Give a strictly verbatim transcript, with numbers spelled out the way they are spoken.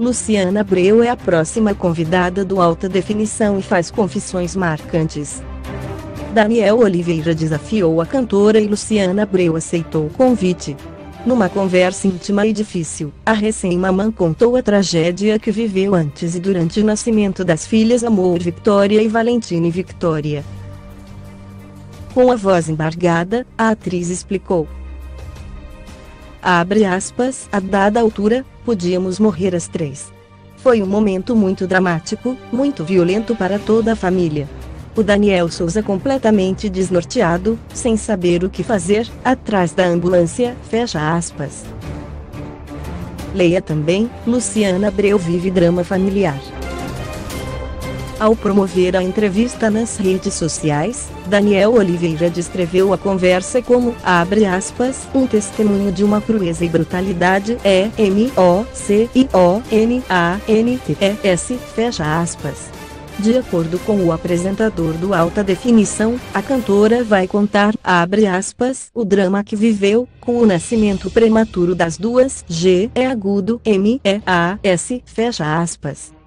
Luciana Abreu é a próxima convidada do Alta Definição e faz confissões marcantes. Daniel Oliveira desafiou a cantora e Luciana Abreu aceitou o convite. Numa conversa íntima e difícil, a recém-mamã contou a tragédia que viveu antes e durante o nascimento das filhas Amor Victoria e Valentine Victoria. Com a voz embargada, a atriz explicou. Abre aspas, a dada altura, podíamos morrer as três. Foi um momento muito dramático, muito violento para toda a família. O Daniel Souza completamente desnorteado, sem saber o que fazer, atrás da ambulância, fecha aspas. Leia também, Luciana Abreu vive drama familiar. Ao promover a entrevista nas redes sociais, Daniel Oliveira descreveu a conversa como, abre aspas, um testemunho de uma crueza e brutalidade E M O C I O N A N T E S, fecha aspas. De acordo com o apresentador do Alta Definição, a cantora vai contar, abre aspas, o drama que viveu, com o nascimento prematuro das duas, G é agudo, M E A S, fecha aspas.